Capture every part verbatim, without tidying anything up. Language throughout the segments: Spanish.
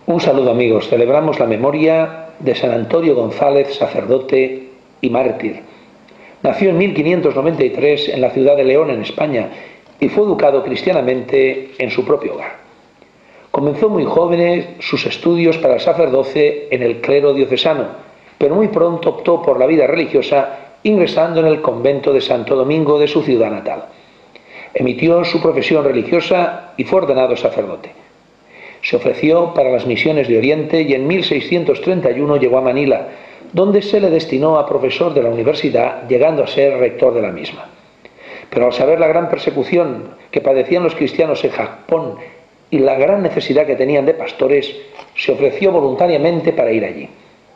Un saludo, amigos. Celebramos la memoria de San Antonio González, sacerdote y mártir. Nació en mil quinientos noventa y tres en la ciudad de León, en España, y fue educado cristianamente en su propio hogar. Comenzó muy joven sus estudios para el sacerdocio en el clero diocesano, pero muy pronto optó por la vida religiosa, ingresando en el convento de Santo Domingo de su ciudad natal. Emitió su profesión religiosa y fue ordenado sacerdote. Se ofreció para las misiones de Oriente y en mil seiscientos treinta y uno llegó a Manila, donde se le destinó a profesor de la universidad, llegando a ser rector de la misma. Pero al saber la gran persecución que padecían los cristianos en Japón y la gran necesidad que tenían de pastores, se ofreció voluntariamente para ir allí.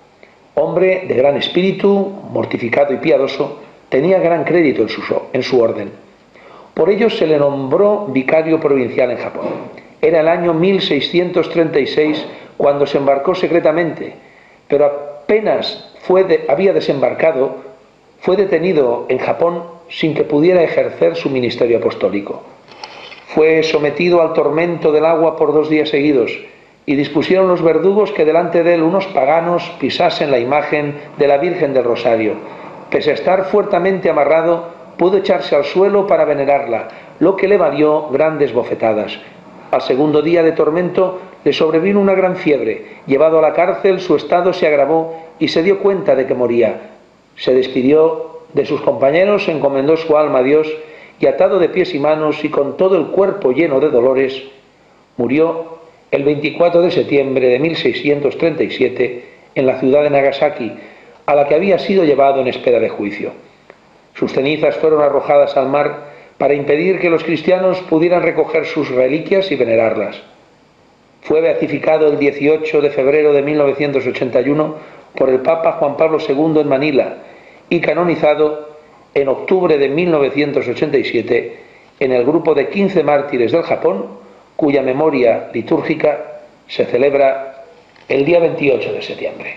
Hombre de gran espíritu, mortificado y piadoso, tenía gran crédito en su, en su orden. Por ello se le nombró vicario provincial en Japón. Era el año mil seiscientos treinta y seis cuando se embarcó secretamente, pero apenas fue de, había desembarcado, fue detenido en Japón sin que pudiera ejercer su ministerio apostólico. Fue sometido al tormento del agua por dos días seguidos y dispusieron los verdugos que delante de él unos paganos pisasen la imagen de la Virgen del Rosario. Pese a estar fuertemente amarrado, pudo echarse al suelo para venerarla, lo que le valió grandes bofetadas. Al segundo día de tormento le sobrevino una gran fiebre. Llevado a la cárcel, su estado se agravó y se dio cuenta de que moría. Se despidió de sus compañeros, encomendó su alma a Dios y, atado de pies y manos y con todo el cuerpo lleno de dolores, murió el veinticuatro de septiembre de mil seiscientos treinta y siete en la ciudad de Nagasaki, a la que había sido llevado en espera de juicio. Sus cenizas fueron arrojadas al mar para impedir que los cristianos pudieran recoger sus reliquias y venerarlas. Fue beatificado el dieciocho de febrero de mil novecientos ochenta y uno por el Papa Juan Pablo segundo en Manila y canonizado en octubre de mil novecientos ochenta y siete en el grupo de quince mártires del Japón, cuya memoria litúrgica se celebra el día veintiocho de septiembre.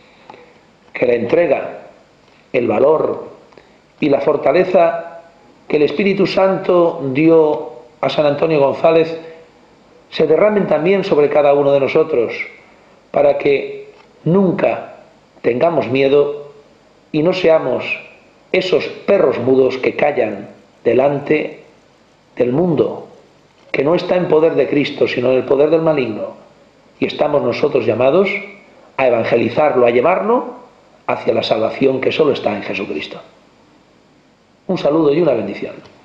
Que la entrega, el valor y la fortaleza que el Espíritu Santo dio a San Antonio González se derramen también sobre cada uno de nosotros, para que nunca tengamos miedo y no seamos esos perros mudos que callan delante del mundo, que no está en poder de Cristo, sino en el poder del maligno. Y estamos nosotros llamados a evangelizarlo, a llevarlo hacia la salvación que solo está en Jesucristo. Un saludo y una bendición.